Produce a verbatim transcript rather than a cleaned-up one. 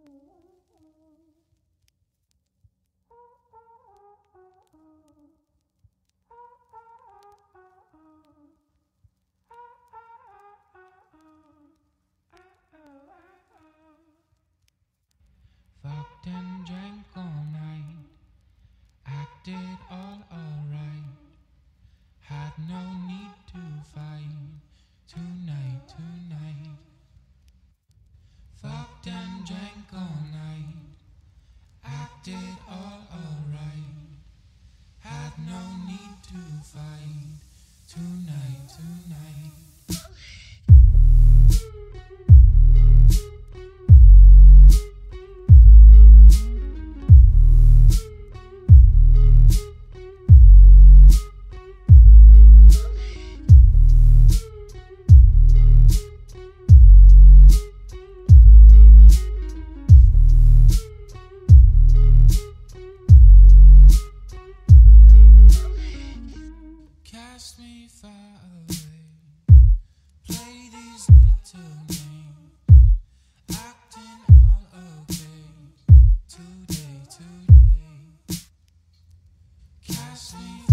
Fucked and drank all night, acted all alright, had no need to fight tonight, tonight. Fucked and drank all night, acted all alright, had no need to fight tonight, tonight. Cast me far away, play these little games, acting all okay, today, today. Cast me